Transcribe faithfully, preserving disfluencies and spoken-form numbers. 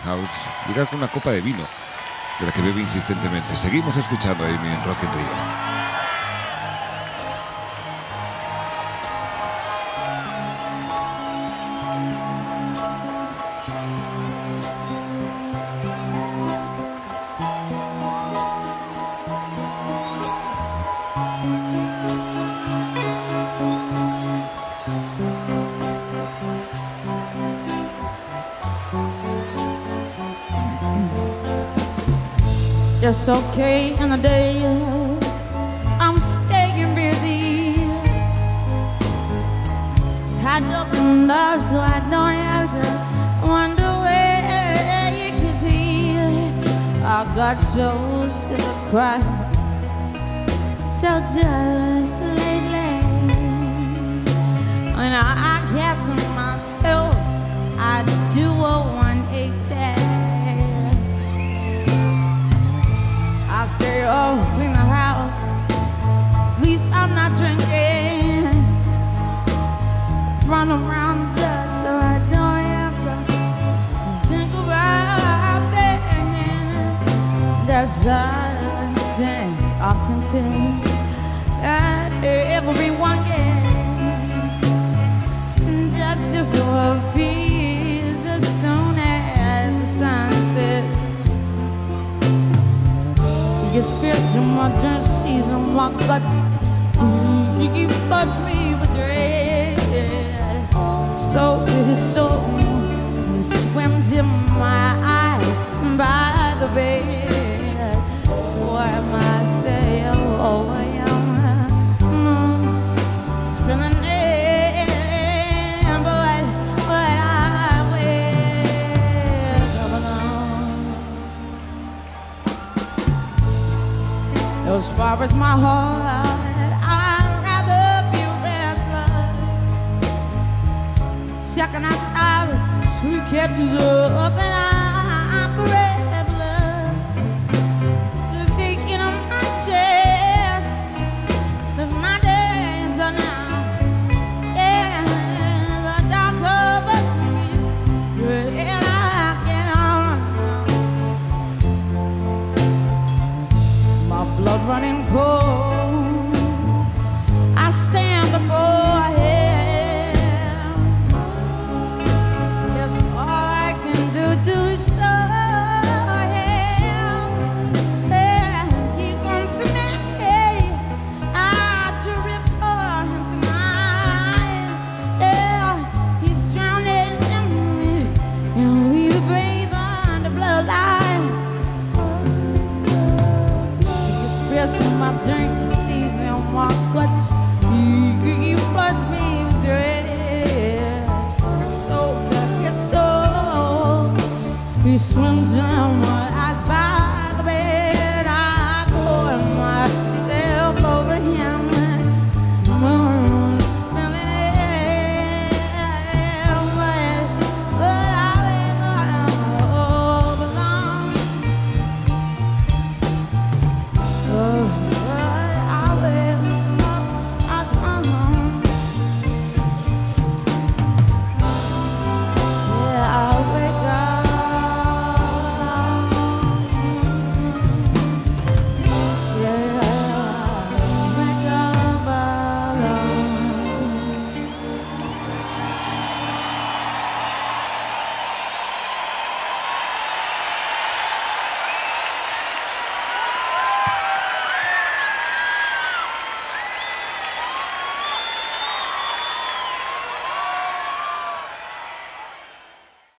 Winehouse llega con una copa de vino, de la que bebe insistentemente. Seguimos escuchando a Amy en Rock in Rio. It's okay in the day, I'm staying busy, tied up in love so I don't have to wonder where you can see. I got so sick of crying, so just lately. When I get to myself, I do a one eighty. I stay up, clean the house, at least I'm not drinking. Run around just so I don't have to think about begging. That's all the things I can tell that everyone gets. Just, just a piece as soon as the sun sets. It's fierce in my dream season, my gut, he floods me with dread. So his soul swims in my eyes by the bed. What am I saying? Oh, I am mm, spilling it, but what I will come along. As far as my heart, I'd rather be restless. Checking outside, sleep catches up, and I'm forever just aching on my chest. 'Cause my days are now, yeah, the dark covers me, and I cannot run. My blood running cold, I stand before him. That's all I can do to show him. Yeah, he comes to me, I drift for him tonight. Yeah, he's drowning in me, and we bathe under bloodline. In my drink season, my guts, he, he floods me with dread. So tough, it's so he swims in my